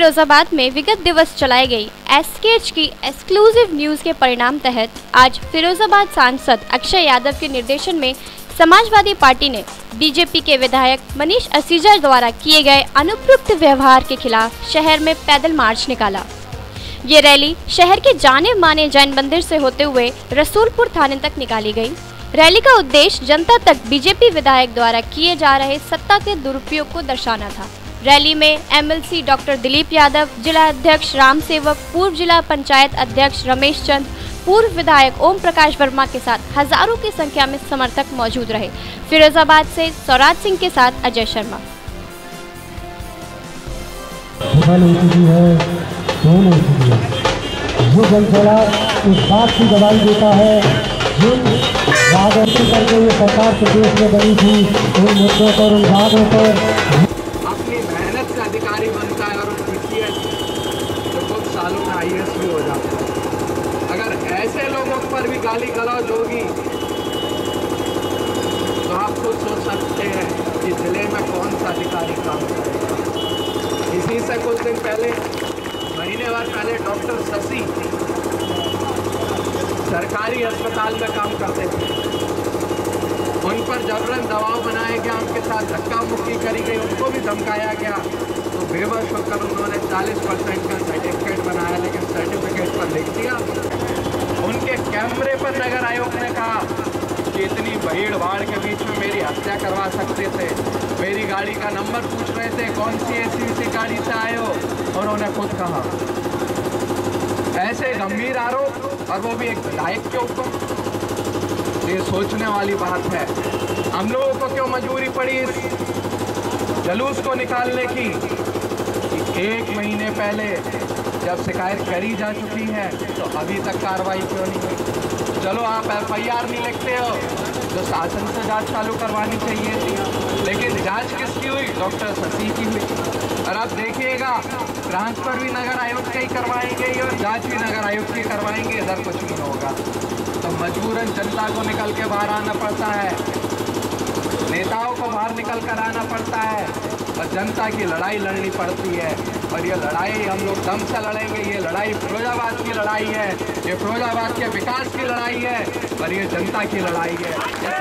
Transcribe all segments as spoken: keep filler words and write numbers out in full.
फिरोजाबाद में विगत दिवस चलाई गई एसकेएच की एक्सक्लूसिव न्यूज के परिणाम तहत आज फिरोजाबाद सांसद अक्षय यादव के निर्देशन में समाजवादी पार्टी ने बीजेपी के विधायक मनीष असीजा द्वारा किए गए अनुपयुक्त व्यवहार के खिलाफ शहर में पैदल मार्च निकाला। ये रैली शहर के जाने माने जैन मंदिर से होते हुए रसूलपुर थाने तक निकाली गई। रैली का उद्देश्य जनता तक बीजेपी विधायक द्वारा किए जा रहे सत्ता के दुरुपयोग को दर्शाना था। रैली में एमएलसी डॉक्टर दिलीप यादव, जिला अध्यक्ष राम सेवक, पूर्व जिला पंचायत अध्यक्ष रमेश चंद, पूर्व विधायक ओम प्रकाश वर्मा के साथ हजारों की संख्या में समर्थक मौजूद रहे। फिरोजाबाद से सौराज सिंह के साथ अजय शर्मा। जो जनसेवा इस बात की गवाही देता है जिन राजनीति करके ये सरकार प्रदेश में बनी थी उन मुद्दों पर, उन वादों पर अपनी मेहनत से अधिकारी बनता है और पीसीएस तो कुछ सालों में आईएएस भी हो जाता है। अगर ऐसे लोगों पर भी गाली गलौज होगी तो आप खुद सोच सकते हैं कि जिले में कौन सा अधिकारी काम करेगा। इसी से कुछ दिन पहले, महीने भर पहले डॉक्टर शशि सरकारी अस्पताल में काम करते थे, उन पर जबरन दबाव बनाया गया, उनके साथ धक्का मुक्की करी गई, उनको भी धमकाया गया। तो बेबस होकर उन्होंने चालीस परसेंट का सर्टिफिकेट बनाया, लेकिन सर्टिफिकेट पर लिख दिया। उनके कैमरे पर नगर आयोग ने कहा कि इतनी भीड़ भाड़ के बीच में मेरी हत्या करवा सकते थे। मेरी गाड़ी का नंबर पूछ रहे थे, कौन सी ऐसी सी गाड़ी से आए हो, उन्होंने खुद कहा। ऐसे गंभीर आरोप, और वो भी एक विधायक के ऊपर, ये सोचने वाली बात है। हम लोगों को क्यों मजबूरी पड़ी इस जलूस को निकालने की? एक महीने पहले जब शिकायत करी जा चुकी है तो अभी तक कार्रवाई क्यों नहीं हुई? चलो आप एफ आई आर नहीं लिखते हो, जो शासन से जांच चालू करवानी चाहिए थी, लेकिन जांच किसकी हुई? डॉक्टर शशि की हुई। और आप देखिएगा, ट्रांसफर भी नगर आयोग के ही करवाएंगे और जांच भी नगर आयोग की करवाएंगे, इधर कुछ नहीं होगा। तो मजबूरन जनता को निकल के बाहर आना पड़ता है, नेताओं को बाहर निकल कर आना पड़ता है और जनता की लड़ाई लड़नी पड़ती है। और ये लड़ाई हम लोग दम से लड़ेंगे। ये लड़ाई फिरोजाबाद की लड़ाई है, ये फिरोजाबाद के विकास की लड़ाई है और ये जनता की लड़ाई है।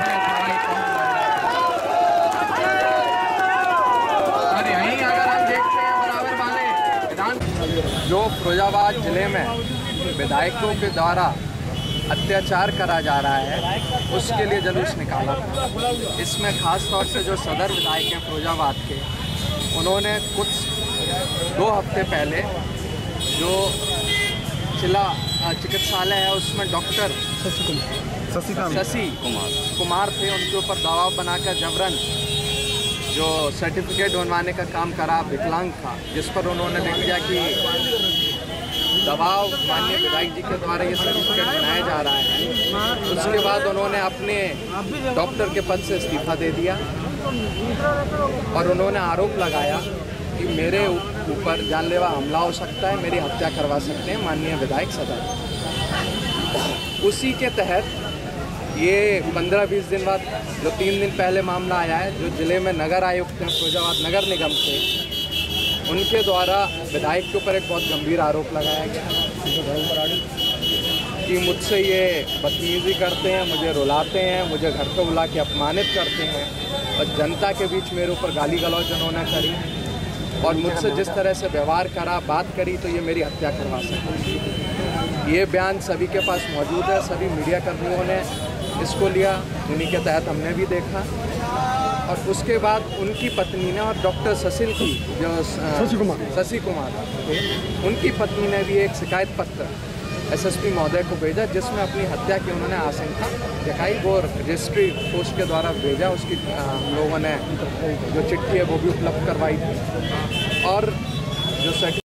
और यहीं अगर हम देखते हैं बराबर वाले विधान, जो फिरोजाबाद जिले में विधायकों के द्वारा अत्याचार करा जा रहा है, उसके लिए जुलूस निकाला। इसमें खास तौर से जो सदर विधायक हैं फिरोजाबाद के, उन्होंने कुछ दो हफ्ते पहले जो जिला चिकित्सालय है उसमें डॉक्टर शशि कुमार कुमार थे, उनके ऊपर दबाव बनाकर जबरन जो सर्टिफिकेट बनवाने का काम करा, विकलांग था, जिस पर उन्होंने लिख दिया कि दबाव माननीय विधायक जी के द्वारा ये सर्टिफिकेट बनाया जा रहा है। उसके बाद उन्होंने अपने डॉक्टर के पद से इस्तीफा दे दिया और उन्होंने आरोप लगाया कि मेरे ऊपर जानलेवा हमला हो सकता है, मेरी हत्या करवा सकते हैं माननीय विधायक सदर। उसी के तहत ये पंद्रह बीस दिन बाद जो तीन दिन पहले मामला आया है, जो जिले में नगर आयुक्त हैं फिरोजाबाद नगर निगम से, उनके द्वारा विधायक के ऊपर एक बहुत गंभीर आरोप लगाया गया कि मुझसे ये बदतमीजी करते हैं, मुझे रुलाते हैं, मुझे घर पे बुला के अपमानित करते हैं और जनता के बीच मेरे ऊपर गाली गलौज उन्होंने करी और मुझसे जिस तरह से व्यवहार करा, बात करी, तो ये मेरी हत्या करवा सकते। ये बयान सभी के पास मौजूद है, सभी मीडिया कर्मियों ने इसको लिया, उन्हीं के तहत हमने भी देखा। और उसके बाद उनकी पत्नी ने और डॉक्टर शशिल की जो शशि कुमार शशि कुमार उनकी पत्नी ने भी एक शिकायत पत्र एसएसपी महोदय को भेजा, जिसमें अपनी हत्या की उन्होंने आशंका दिखाई। वो रजिस्ट्री पोस्ट के द्वारा भेजा, उसकी हम लोगों ने जो चिट्ठी है वो भी उपलब्ध करवाई थी और जो